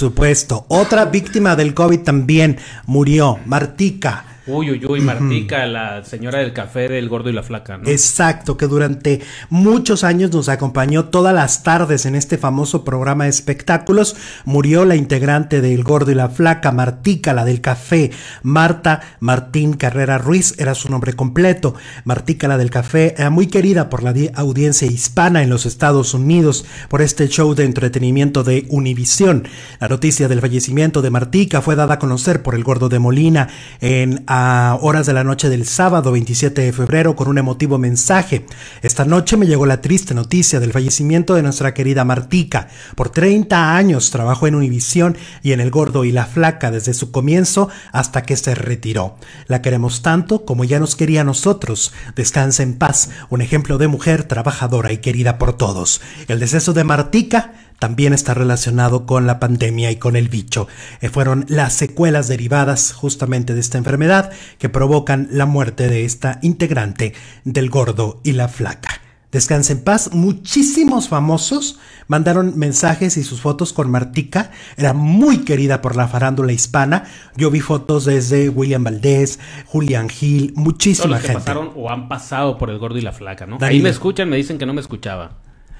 supuesto. Otra víctima del COVID también murió, Martika. Uy, Martika, la señora del café del Gordo y la Flaca, ¿no? Exacto, que durante muchos años nos acompañó todas las tardes en este famoso programa de espectáculos. Murió la integrante del Gordo y la Flaca, Martika, la del café. Marta Martín Carrera Ruiz era su nombre completo. Martika, la del café, era muy querida por la audiencia hispana en los Estados Unidos por este show de entretenimiento de Univisión. La noticia del fallecimiento de Martika fue dada a conocer por el Gordo de Molina a horas de la noche del sábado 27 de febrero con un emotivo mensaje. Esta noche me llegó la triste noticia del fallecimiento de nuestra querida Martika. Por 30 años trabajó en Univisión y en El Gordo y la Flaca desde su comienzo hasta que se retiró. La queremos tanto como ella nos quería a nosotros. Descansa en paz, un ejemplo de mujer trabajadora y querida por todos. El deceso de Martika también está relacionado con la pandemia y con el bicho. Fueron las secuelas derivadas justamente de esta enfermedad que provocan la muerte de esta integrante del Gordo y la Flaca. Descansa en paz. Muchísimos famosos mandaron mensajes y sus fotos con Martika. Era muy querida por la farándula hispana. Yo vi fotos desde William Valdés, Julián Gil, muchísima gente. Todos los que pasaron o han pasado por el Gordo y la Flaca, ¿no? Ahí me escuchan, me dicen que no me escuchaba.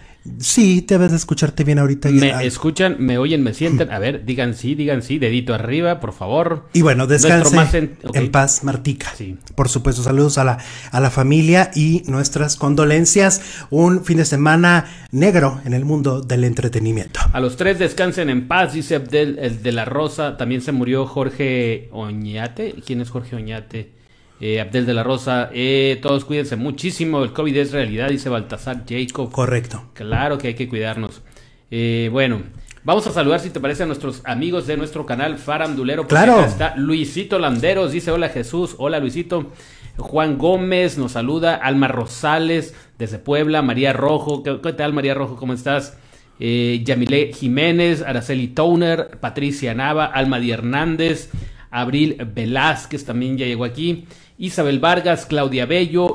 Sí, debes de escucharte bien ahorita. Me escuchan, me oyen, me sienten. A ver, digan sí, dedito arriba, por favor. Y bueno, descanse okay. En paz, Martika. Sí. Por supuesto, saludos a la familia y nuestras condolencias. Un fin de semana negro en el mundo del entretenimiento. A los tres descansen en paz, dice Abdel, el de la Rosa. También se murió Jorge Oñate. ¿Quién es Jorge Oñate? Abdel de la Rosa, todos cuídense muchísimo, el COVID es realidad, dice Baltasar Jacob. Correcto. Claro que hay que cuidarnos. Bueno, vamos a saludar, si te parece, a nuestros amigos de nuestro canal Farandulero. Claro. Acá está Luisito Landeros, dice hola Jesús, hola Luisito. Juan Gómez nos saluda, Alma Rosales desde Puebla, María Rojo, ¿qué tal María Rojo? ¿Cómo estás? Yamile Jiménez, Araceli Towner, Patricia Nava, Alma Di Hernández, Abril Velázquez también ya llegó aquí. Isabel Vargas, Claudia Bello,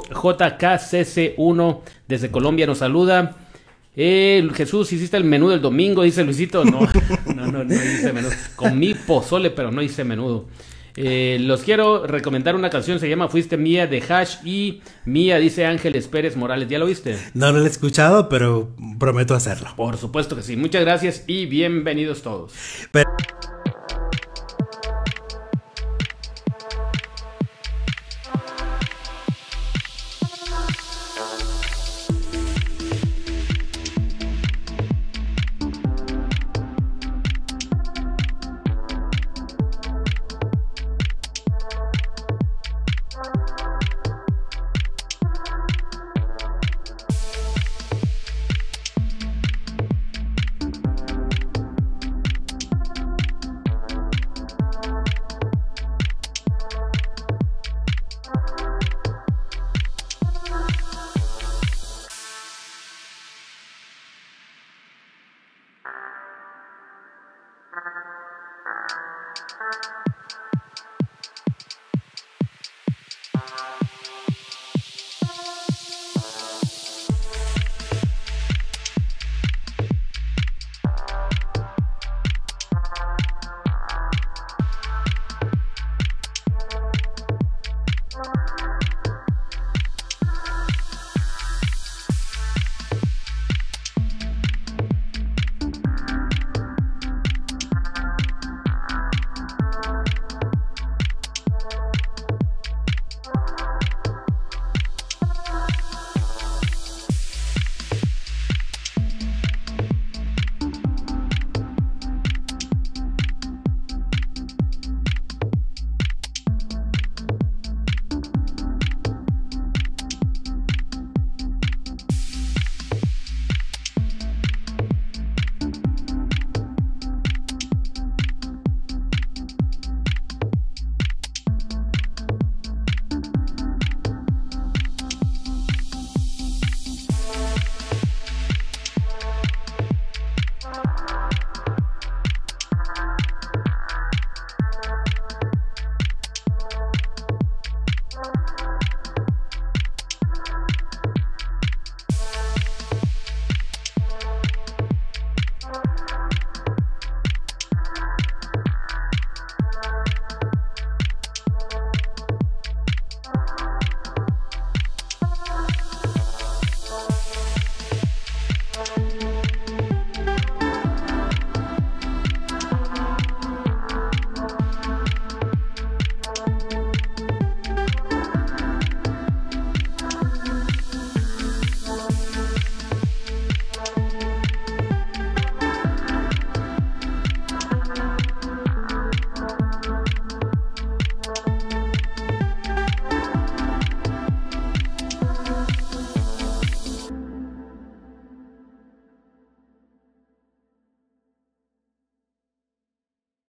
JKCC1 desde Colombia nos saluda. Jesús, ¿hiciste el menú del domingo? Dice Luisito. No hice menú. Comí pozole, pero no hice menudo. Los quiero recomendar una canción, se llama Fuiste Mía de Hash y Mía, dice Ángeles Pérez Morales. ¿Ya lo viste? No lo he escuchado, pero prometo hacerlo. Por supuesto que sí. Muchas gracias y bienvenidos todos. Thank you.